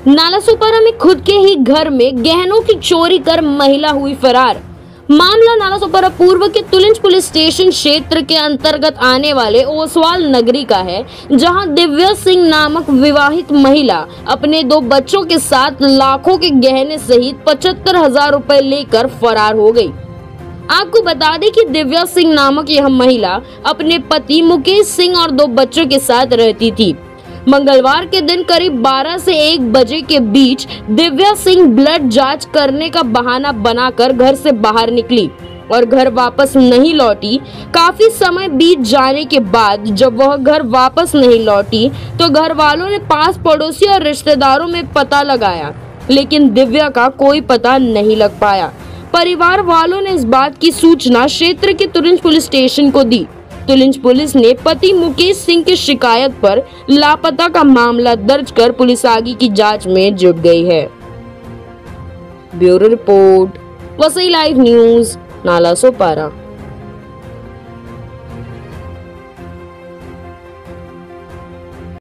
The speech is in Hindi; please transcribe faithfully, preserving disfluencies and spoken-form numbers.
नालासोपारा में खुद के ही घर में गहनों की चोरी कर महिला हुई फरार। मामला नालासोपारा पूर्व के तुलिंज पुलिस स्टेशन क्षेत्र के अंतर्गत आने वाले ओसवाल नगरी का है, जहां दिव्या सिंह नामक विवाहित महिला अपने दो बच्चों के साथ लाखों के गहने सहित पचहत्तर हजार रुपए लेकर फरार हो गई। आपको बता दें कि दिव्या सिंह नामक यह महिला अपने पति मुकेश सिंह और दो बच्चों के साथ रहती थी। मंगलवार के दिन करीब बारह से एक बजे के बीच दिव्या सिंह ब्लड जांच करने का बहाना बनाकर घर से बाहर निकली और घर वापस नहीं लौटी। काफी समय बीत जाने के बाद जब वह घर वापस नहीं लौटी तो घर वालों ने पास पड़ोसी और रिश्तेदारों में पता लगाया, लेकिन दिव्या का कोई पता नहीं लग पाया। परिवार वालों ने इस बात की सूचना क्षेत्र के तुलिंज पुलिस स्टेशन को दी। तुलिंज पुलिस ने पति मुकेश सिंह की शिकायत पर लापता का मामला दर्ज कर पुलिस आगे की जांच में जुट गई है। Bureau report, Vasai live news, Nalasopara.